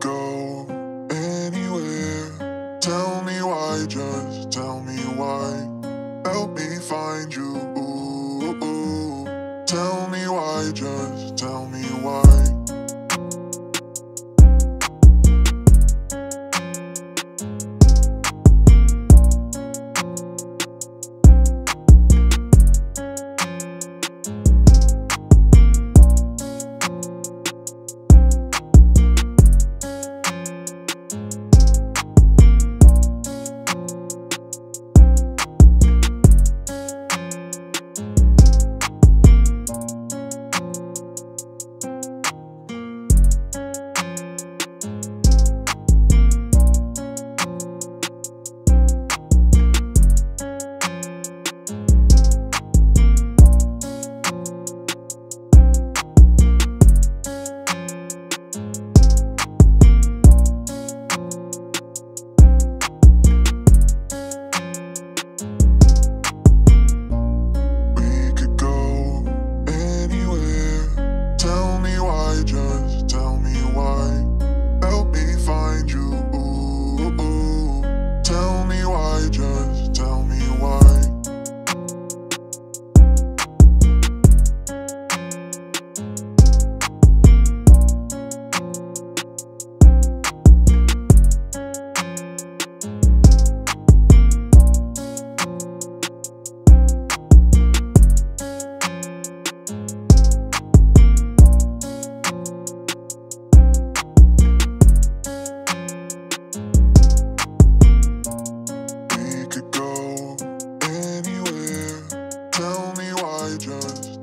go anywhere. Tell me why, just tell me why. Help me find you. Tell me why, just tell me why. Tell me why, just